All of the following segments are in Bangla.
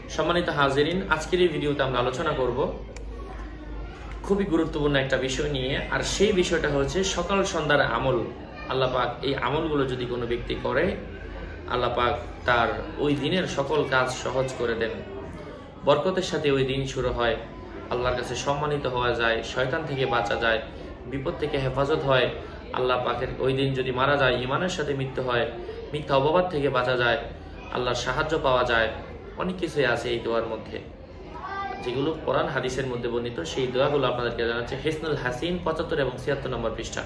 সম্মানিত হাজিরিন, আজকের এই ভিডিওতে আমরা আলোচনা করব খুবই গুরুত্বপূর্ণ একটা বিষয় নিয়ে। আর সেই বিষয়টা হচ্ছে সকাল সন্ধ্যার আমল। আল্লাহ পাক এই আমলগুলো যদি কোনো ব্যক্তি করে, আল্লাহ পাক তার ওই দিনের সকল কাজ সহজ করে দেন। বরকতের সাথে ওই দিন শুরু হয়, আল্লাহর কাছে সম্মানিত হওয়া যায়, শয়তান থেকে বাঁচা যায়, বিপদ থেকে হেফাজত হয়। আল্লাহ পাকের ওই দিন যদি মারা যায়, ইমানের সাথে মৃত্যু হয়, মিথ্যা অপবাদ থেকে বাঁচা যায়, আল্লাহর সাহায্য পাওয়া যায়। অনেক কিছুই আছে এই দোয়ার মধ্যে, যেগুলো কোরআন হাদিসের মধ্যে বর্ণিত। সেই দোয়াগুলো আপনাদেরকে জানাচ্ছে হিসনুল হাসিন ৭৫ এবং ৭৬ নম্বর পৃষ্ঠা।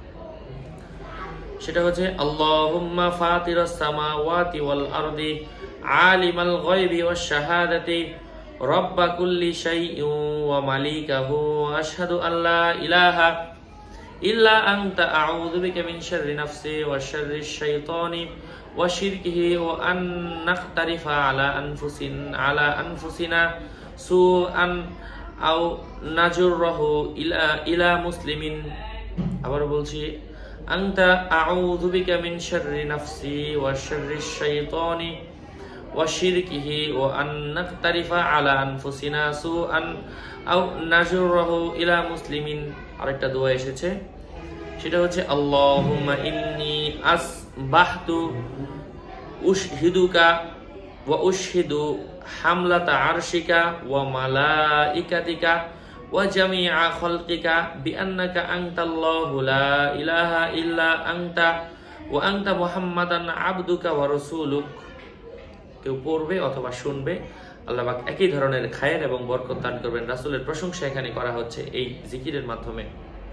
সেটা হচ্ছে আল্লাহুম্মা ফাতিরাস সামাওয়াতি ওয়াল আরদি আলিমাল গায়বি ওয়াশ শাহাদাতি রব্বা কুল্লি শাইইন ওয়া মালিকাহু আশহাদু আল্লা ইলাহা ইল্লা আনতা আউযু বিকা মিন শাররি নাফসি ওয়া শাররিশ শাইতানি ওয়া শিরকিহি ওয়া আন নাখতারিফা আলা আনফুসিনা সুআন আও নাজুরহু ইলা মুসলিমিন। আবার বলছি, আনতা আউযু বিকা মিন শাররি নাফসি ওয়া শাররিশ শাইতানি ওয়া শিরকিহি ওয়া আন নাখতারিফা আলা আনফুসিনা সুআন আও নাজুরহু ইলা মুসলিমিন। আরেকটা দোয়া এসেছে, সেটা হচ্ছে আল্লাহুম্মা ইন্নী আসবাহতু উশহিদুকা ওয়া উশহিদু হামলাতা আরশিকা ওয়া মালাইকাতিকা ওয়া জামিআ খালকিকা বিআন্নাকা আনতাল্লাহু লা ইলাহা ইল্লা আনতা ওয়া আনতা মুহাম্মাদান আবদুকা ওয়া রাসূলুক। কেউ পড়বে অথবা শুনবে, আল্লাহ পাক একই ধরনের খায়ের এবং বরকত দান করবেন। রাসূলের প্রশংসা এখানে করা হচ্ছে এই জিকিরের মাধ্যমে।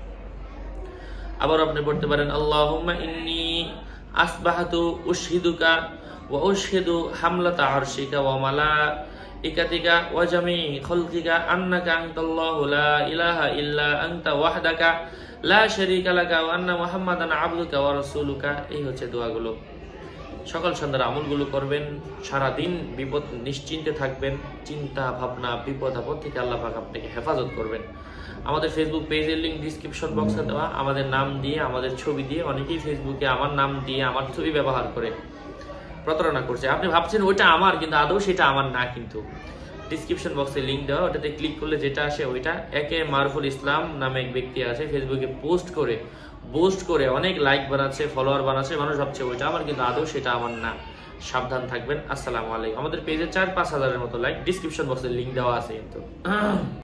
আবার আপনি পড়তে পারেন আল্লাহুম্মা ইন্নী আসবাহতু উশহিদুকা ওয়া উশহিদু হামলাতা আরশিকা ওয়া মালাইকাতিকা ওয়া জামিই খালকিকা আন্নাকা আনতাল্লাহু লা ইলাহা ইল্লা আনতা ওয়াহদাকা লা শারীকা লাকা ওয়া আন্না মুহাম্মাদান আবদুকা ওয়া রাসূলুকা। এই হচ্ছে দোয়াগুলো। সকাল সন্ধ্যার আমলগুলো করবেন, সারাদিন বিপদ নিশ্চিন্তে থাকবেন। চিন্তা ভাবনা বিপদ আপদ থেকে আল্লাহ পাক আপনাকে হেফাজত করবেন। আমাদের ফেসবুক পেজের লিঙ্ক ডিসক্রিপশন বক্সে দেওয়া। আমাদের নাম দিয়ে, আমাদের ছবি দিয়ে, অনেকেই ফেসবুকে আমার নাম দিয়ে আমার ছবি ব্যবহার করে প্রতারণা করছে। আপনি ভাবছেন ওইটা আমার, কিন্তু আদৌ সেটা আমার না। কিন্তু ডিসক্রিপশন বক্সে লিঙ্ক দেওয়া, ওটাতে ক্লিক করলে যেটা আসে ওইটা। একে মারুফুল ইসলাম নামে এক ব্যক্তি আছে, ফেসবুকে পোস্ট করে অনেক লাইক বানাচ্ছে, ফলোয়ার বানাচ্ছে। মানুষ ভাবছে ওইটা আমার, কিন্তু আদৌ সেটা আমার না। সাবধান থাকবেন। আসসালামু আলাইকুম। আমাদের পেজে ৪-৫ হাজারের মতো লাইক, ডিসক্রিপশন বক্সে লিঙ্ক দেওয়া আছে কিন্তু।